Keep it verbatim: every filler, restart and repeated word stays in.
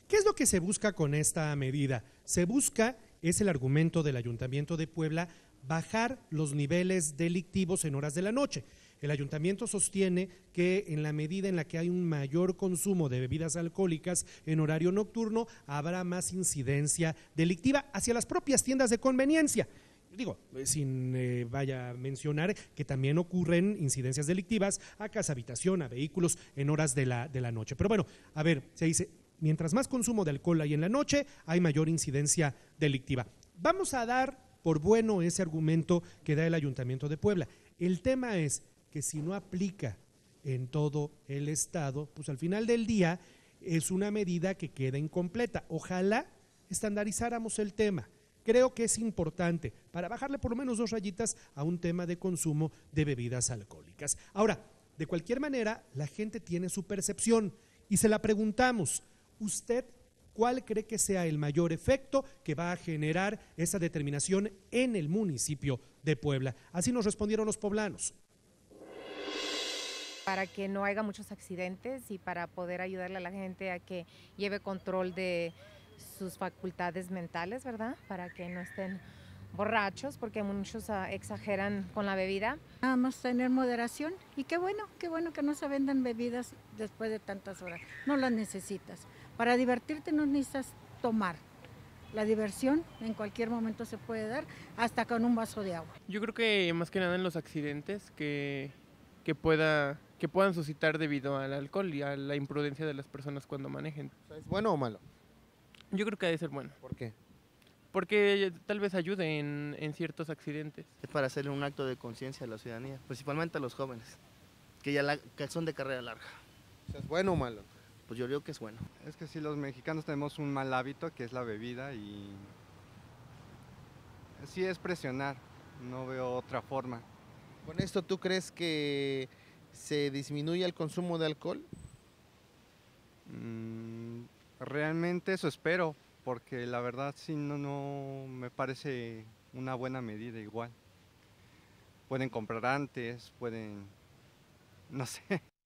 ¿Qué es lo que se busca con esta medida? Se busca, es el argumento del Ayuntamiento de Puebla, bajar los niveles delictivos en horas de la noche. El ayuntamiento sostiene que en la medida en la que hay un mayor consumo de bebidas alcohólicas en horario nocturno, habrá más incidencia delictiva hacia las propias tiendas de conveniencia. Digo, sin eh, vaya a mencionar que también ocurren incidencias delictivas a casa habitación, a vehículos en horas de la, de la noche. Pero bueno, a ver, se dice, mientras más consumo de alcohol hay en la noche, hay mayor incidencia delictiva. Vamos a dar por bueno ese argumento que da el Ayuntamiento de Puebla. El tema es que si no aplica en todo el estado, pues al final del día es una medida que queda incompleta. Ojalá estandarizáramos el tema. Creo que es importante para bajarle por lo menos dos rayitas a un tema de consumo de bebidas alcohólicas. Ahora, de cualquier manera, la gente tiene su percepción y se la preguntamos, ¿usted cuál cree que sea el mayor efecto que va a generar esa determinación en el municipio de Puebla? Así nos respondieron los poblanos. Para que no haya muchos accidentes y para poder ayudarle a la gente a que lleve control de sus facultades mentales, ¿verdad? Para que no estén borrachos, porque muchos uh, exageran con la bebida. Nada más tener moderación y qué bueno, qué bueno que no se vendan bebidas después de tantas horas, no las necesitas. Para divertirte no necesitas tomar. La diversión en cualquier momento se puede dar, hasta con un vaso de agua. Yo creo que más que nada en los accidentes que, que, pueda, que puedan suscitar debido al alcohol y a la imprudencia de las personas cuando manejen. ¿Es bueno o malo? Yo creo que ha de ser bueno. ¿Por qué? Porque tal vez ayude en, en ciertos accidentes. Es para hacerle un acto de conciencia a la ciudadanía, principalmente a los jóvenes, que ya la, que son de carrera larga. ¿Es bueno o malo? Pues yo digo que es bueno. Es que sí, los mexicanos tenemos un mal hábito que es la bebida y sí es presionar, no veo otra forma. ¿Con esto tú crees que se disminuye el consumo de alcohol? Mm, realmente eso espero, porque la verdad sí no, no me parece una buena medida igual. Pueden comprar antes, pueden, no sé.